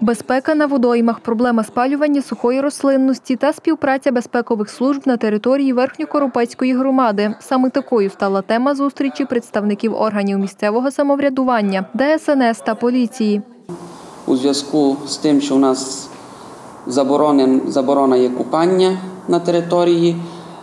Безпека на водоймах, проблема спалювання сухої рослинності та співпраця безпекових служб на території Верхньокоропецької громади. Саме такою стала тема зустрічі представників органів місцевого самоврядування, ДСНС та поліції. У зв'язку з тим, що у нас заборона є купання на території,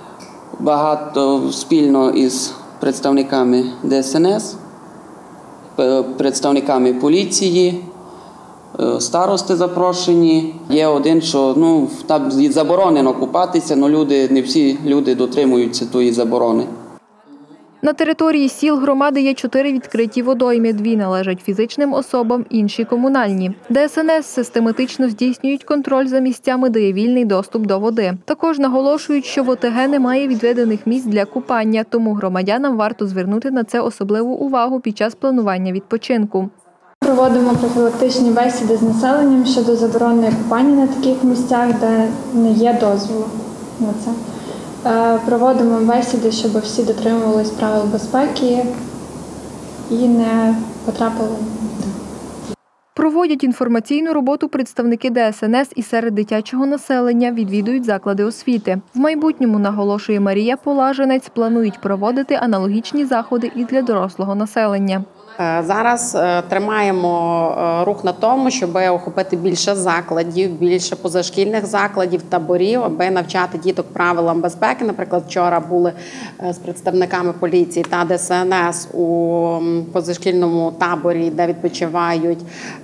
багато спільно із представниками ДСНС, представниками поліції, старости запрошені. Є один, що там заборонено купатися, але не всі люди дотримуються тої заборони. На території сіл громади є 4 відкриті водойми, 2 належать фізичним особам, інші – комунальні. ДСНС систематично здійснюють контроль за місцями, де є вільний доступ до води. Також наголошують, що в ОТГ немає відведених місць для купання, тому громадянам варто звернути на це особливу увагу під час планування відпочинку. Проводимо профілактичні бесіди з населенням щодо заборони купання на таких місцях, де не є дозволу на це. Проводимо бесіди, щоб всі дотримувались правил безпеки і не потрапили. Проводять інформаційну роботу представники ДСНС і серед дитячого населення, відвідують заклади освіти. В майбутньому, наголошує Марія Полаженець, планують проводити аналогічні заходи і для дорослого населення. Зараз тримаємо рух на тому, щоб охопити більше закладів, більше позашкільних закладів, таборів, аби навчати діток правилам безпеки. Наприклад, вчора були з представниками поліції та ДСНС у позашкільному таборі, де відпочивають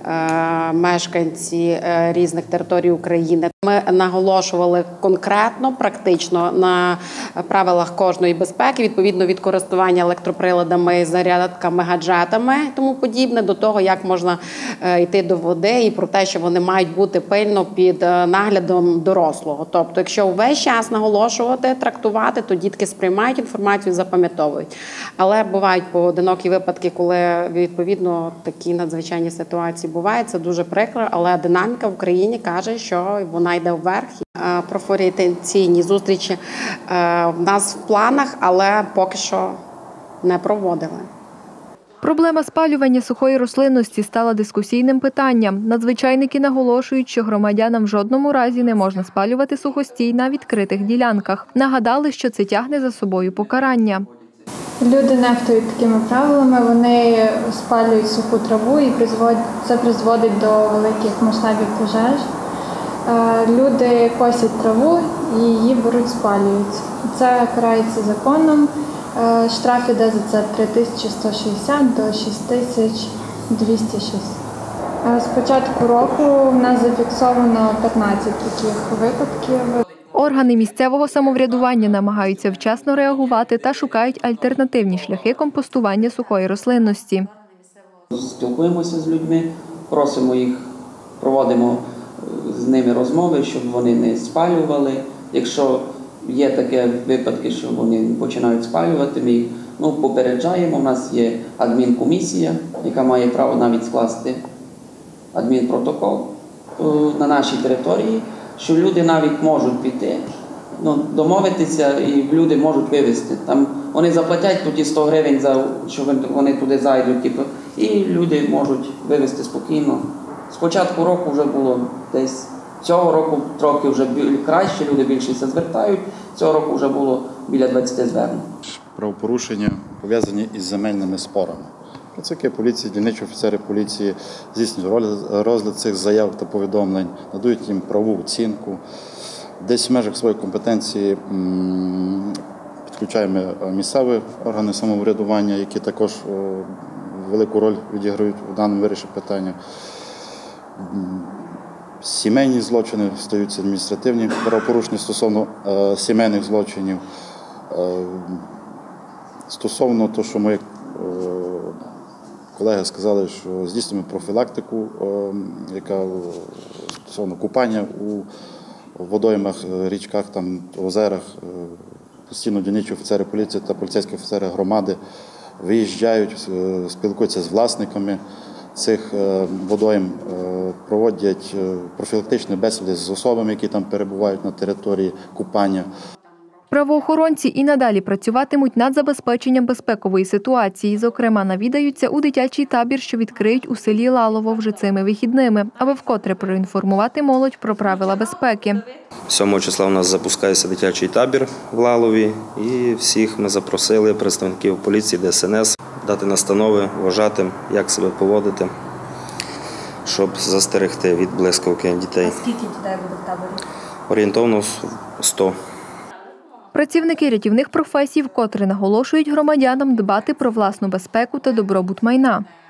мешканці різних територій України. Ми наголошували конкретно, практично на правилах кожної безпеки, відповідно від користування електроприладами, зарядками, гаджетами і тому подібне, до того, як можна йти до води і про те, що вони мають бути пильно під наглядом дорослого. Тобто, якщо увесь час наголошувати, трактувати, то дітки сприймають інформацію, запам'ятовують. Але бувають поодинокі випадки, коли відповідно такі надзвичайні ситуації бувають. Це дуже прикро, але динаміка в Україні каже, що вона йде вверх. Профорієнтаційні зустрічі в нас в планах, але поки що не проводили. Проблема спалювання сухої рослинності стала дискусійним питанням. Надзвичайники наголошують, що громадянам в жодному разі не можна спалювати сухостій на відкритих ділянках. Нагадали, що це тягне за собою покарання. Люди нехтують такими правилами, вони спалюють суху траву і це призводить до великих масштабів пожеж. Люди косять траву і її беруть, спалюють. Це карається законом. Штраф іде за це 3160 до 6206. З початку року в нас зафіксовано 15 таких випадків. Органи місцевого самоврядування намагаються вчасно реагувати та шукають альтернативні шляхи компостування сухої рослинності. Спілкуємося з людьми, просимо їх, проводимо з ними розмови, щоб вони не спалювали. Якщо є такі випадки, що вони починають спалювати, ми їх попереджаємо. У нас є адмінкомісія, яка має право навіть скласти адмінпротокол на нашій території, що люди навіть можуть піти, домовитися і люди можуть вивезти. Там вони заплатять тоді 100 гривень, що вони туди зайдуть, і люди можуть вивезти спокійно. З початку року вже було десь, цього року трохи вже краще, люди більше звертають, цього року вже було біля 20 звернень. Правопорушення пов'язані із земельними спорами. Працівники поліції, дільничі офіцери поліції здійснюють розгляд цих заяв та повідомлень, надають їм правову оцінку. Десь в межах своєї компетенції підключаємо місцеві органи самоврядування, які також велику роль відіграють у даному вирішенні питання. Сімейні злочини стаються адміністративні правопорушення стосовно сімейних злочинів. Стосовно того, що мої колеги сказали, що здійснюємо профілактику, яка стосовно купання у водоймах, річках, озерах, постійно дільничі офіцери поліції та поліцейські офіцери громади виїжджають, спілкуються з власниками цих водойм, проводять профілактичні бесіди з особами, які там перебувають на території купання. Правоохоронці і надалі працюватимуть над забезпеченням безпекової ситуації. Зокрема, навідаються у дитячий табір, що відкриють у селі Лалово вже цими вихідними, аби вкотре проінформувати молодь про правила безпеки. 7 числа у нас запускається дитячий табір в Лалові, і всіх ми запросили представників поліції, ДСНС, дати настанови вважати, як себе поводити, щоб застерегти від блискавки дітей. А скільки дітей буде в таборі? Орієнтовно 100. Працівники рятівних професій вкотре наголошують громадянам дбати про власну безпеку та добробут майна.